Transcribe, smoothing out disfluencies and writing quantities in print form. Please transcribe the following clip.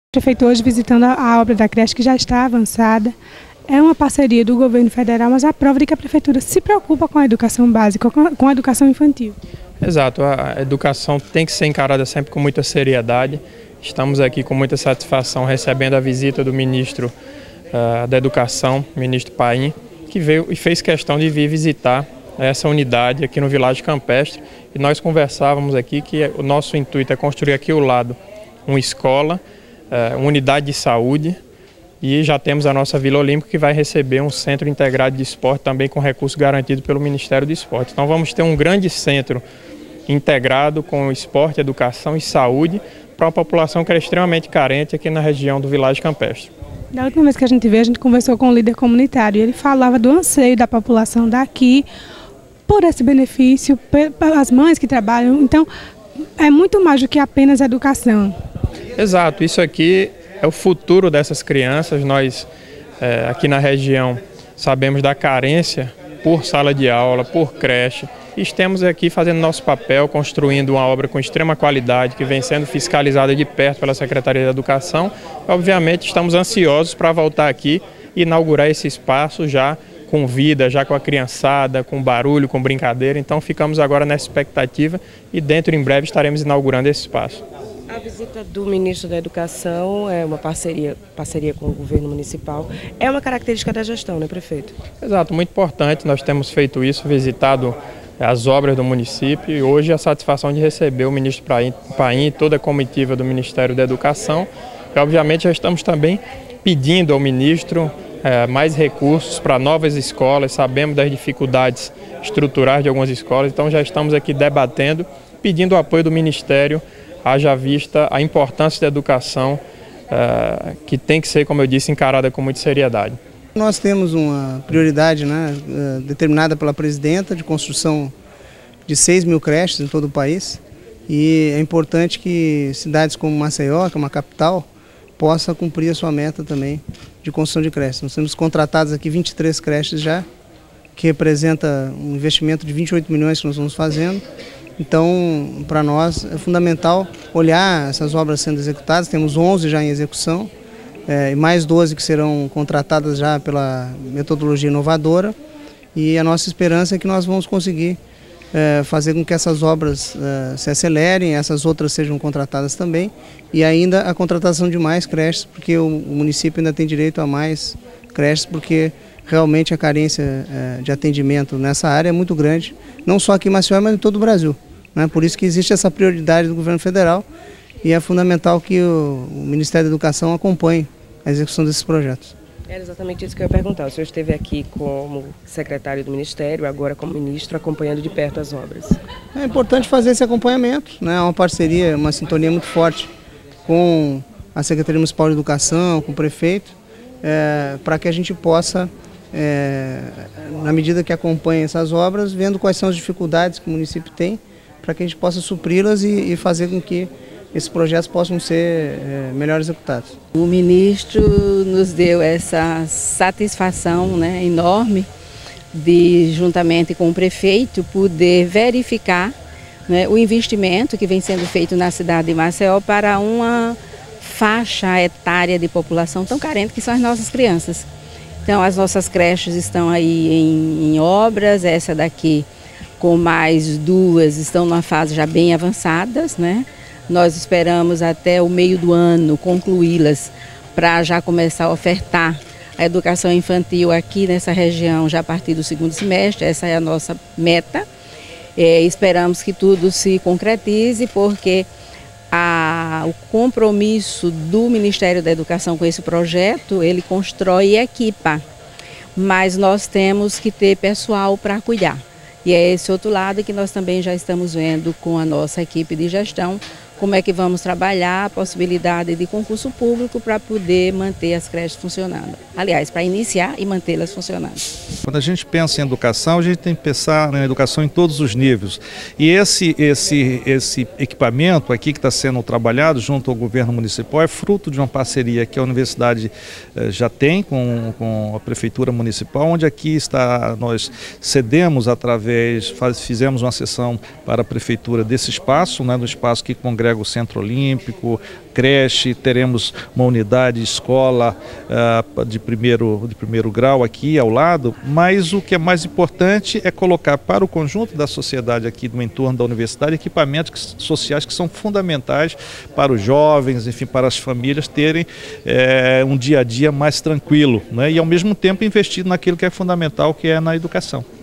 Prefeito hoje visitando a obra da creche que já está avançada. É uma parceria do governo federal, mas a prova de que a prefeitura se preocupa com a educação básica, com a educação infantil. Exato, a educação tem que ser encarada sempre com muita seriedade. Estamos aqui com muita satisfação recebendo a visita do ministro da Educação, ministro Paim, que veio e fez questão de vir visitar essa unidade aqui no Vilarejo Campestre. E nós conversávamos aqui que o nosso intuito é construir aqui ao lado uma escola, uma unidade de saúde, e já temos a nossa Vila Olímpica, que vai receber um centro integrado de esporte também com recurso garantido pelo Ministério do Esporte. Então vamos ter um grande centro integrado com esporte, educação e saúde para uma população que é extremamente carente aqui na região do Vilarejo Campestre. Da última vez que a gente veio, a gente conversou com um líder comunitário e ele falava do anseio da população daqui por esse benefício, pelas mães que trabalham. Então é muito mais do que apenas educação. Exato, isso aqui é o futuro dessas crianças. Nós aqui na região sabemos da carência por sala de aula, por creche, e estamos aqui fazendo nosso papel, construindo uma obra com extrema qualidade, que vem sendo fiscalizada de perto pela Secretaria da Educação. Obviamente estamos ansiosos para voltar aqui e inaugurar esse espaço já com vida, já com a criançada, com barulho, com brincadeira. Então ficamos agora nessa expectativa e dentro em breve estaremos inaugurando esse espaço. A visita do ministro da Educação é uma parceria com o governo municipal. É uma característica da gestão, né, prefeito? Exato, muito importante. Nós temos feito isso, visitado as obras do município, e hoje a satisfação de receber o ministro Paim e toda a comitiva do Ministério da Educação. E, obviamente, já estamos também pedindo ao ministro mais recursos para novas escolas. Sabemos das dificuldades estruturais de algumas escolas, então já estamos aqui debatendo, pedindo o apoio do Ministério, haja vista a importância da educação, que tem que ser, como eu disse, encarada com muita seriedade. Nós temos uma prioridade, determinada pela presidenta de construção de 6.000 creches em todo o país, e é importante que cidades como Maceió, que é uma capital, possa cumprir a sua meta também de construção de creches. Nós temos contratados aqui 23 creches já, que representa um investimento de 28 milhões que nós estamos fazendo. Então, para nós é fundamental olhar essas obras sendo executadas. Temos 11 já em execução, e mais 12 que serão contratadas já pela metodologia inovadora. E a nossa esperança é que nós vamos conseguir fazer com que essas obras se acelerem, essas outras sejam contratadas também, e ainda a contratação de mais creches, porque o município ainda tem direito a mais creches, porque realmente a carência de atendimento nessa área é muito grande, não só aqui em Maceió, mas em todo o Brasil. Por isso que existe essa prioridade do governo federal, e é fundamental que o Ministério da Educação acompanhe a execução desses projetos. Era exatamente isso que eu ia perguntar. O senhor esteve aqui como secretário do Ministério, agora como ministro, acompanhando de perto as obras. É importante fazer esse acompanhamento, é uma parceria, uma sintonia muito forte com a Secretaria Municipal de Educação, com o prefeito, para que a gente possa, na medida que acompanha essas obras, vendo quais são as dificuldades que o município tem, para que a gente possa supri-las e fazer com que esses projetos possam ser melhor executados. O ministro nos deu essa satisfação enorme de, juntamente com o prefeito, poder verificar o investimento que vem sendo feito na cidade de Maceió para uma faixa etária de população tão carente que são as nossas crianças. Então as nossas creches estão aí em obras, essa daqui com mais 2 estão numa fase já bem avançadas, Nós esperamos até o meio do ano concluí-las para já começar a ofertar a educação infantil aqui nessa região já a partir do 2º semestre. Essa é a nossa meta. Esperamos que tudo se concretize, porque o compromisso do Ministério da Educação com esse projeto, ele constrói e equipa, mas nós temos que ter pessoal para cuidar. E é esse outro lado que nós também já estamos vendo com a nossa equipe de gestão, como é que vamos trabalhar a possibilidade de concurso público para poder manter as creches funcionando. Aliás, para iniciar e mantê-las funcionando. Quando a gente pensa em educação, a gente tem que pensar na educação em todos os níveis. E esse equipamento aqui que está sendo trabalhado junto ao governo municipal é fruto de uma parceria que a universidade já tem com a prefeitura municipal, onde aqui nós cedemos fizemos uma cessão para a prefeitura desse espaço, do espaço que congrega entrega o Centro Olímpico, creche, teremos uma unidade escola de primeiro grau aqui ao lado, mas o que é mais importante é colocar para o conjunto da sociedade aqui do entorno da universidade equipamentos sociais que são fundamentais para os jovens, enfim, para as famílias terem um dia a dia mais tranquilo, né? E ao mesmo tempo investir naquilo que é fundamental, que é na educação.